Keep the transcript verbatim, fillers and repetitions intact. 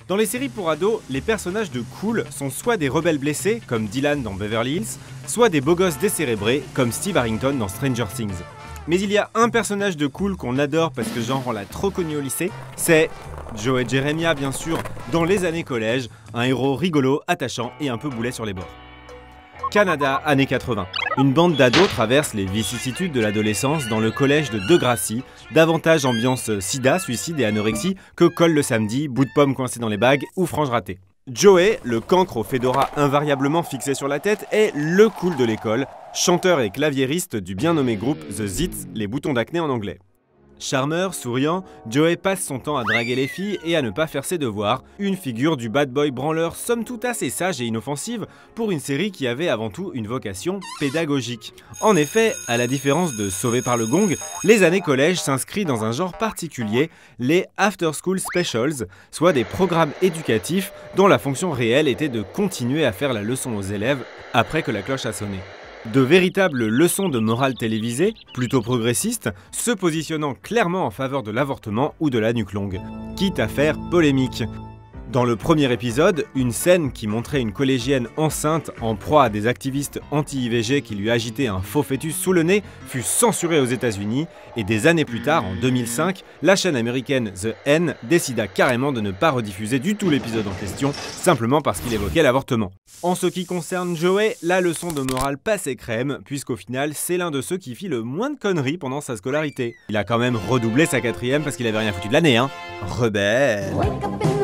Dans les séries pour ados, les personnages de cool sont soit des rebelles blessés, comme Dylan dans Beverly Hills, soit des beaux gosses décérébrés, comme Steve Harrington dans Stranger Things. Mais il y a un personnage de cool qu'on adore parce que genre on l'a trop connu au lycée, c'est Joey Jeremiah bien sûr, dans les années collège, un héros rigolo, attachant et un peu boulet sur les bords. Canada, années quatre-vingts. Une bande d'ados traverse les vicissitudes de l'adolescence dans le collège de Degrassi, davantage ambiance sida, suicide et anorexie que colle le samedi, bout de pomme coincé dans les bagues ou frange ratée. Joey, le cancre au fedora invariablement fixé sur la tête, est le cool de l'école, chanteur et claviériste du bien nommé groupe The Zits, les boutons d'acné en anglais. Charmeur, souriant, Joey passe son temps à draguer les filles et à ne pas faire ses devoirs, une figure du bad boy branleur somme toute assez sage et inoffensive pour une série qui avait avant tout une vocation pédagogique. En effet, à la différence de Sauvé par le Gong, les années collège s'inscrivent dans un genre particulier, les After School Specials, soit des programmes éducatifs dont la fonction réelle était de continuer à faire la leçon aux élèves après que la cloche a sonné. De véritables leçons de morale télévisées, plutôt progressistes, se positionnant clairement en faveur de l'avortement ou de la nuque longue, quitte à faire polémique. Dans le premier épisode, une scène qui montrait une collégienne enceinte en proie à des activistes anti-I V G qui lui agitaient un faux fœtus sous le nez fut censurée aux États-Unis et des années plus tard, en deux mille cinq, la chaîne américaine The N décida carrément de ne pas rediffuser du tout l'épisode en question, simplement parce qu'il évoquait l'avortement. En ce qui concerne Joey, la leçon de morale passait crème, puisqu'au final, c'est l'un de ceux qui fit le moins de conneries pendant sa scolarité. Il a quand même redoublé sa quatrième parce qu'il avait rien foutu de l'année, hein. Rebelle.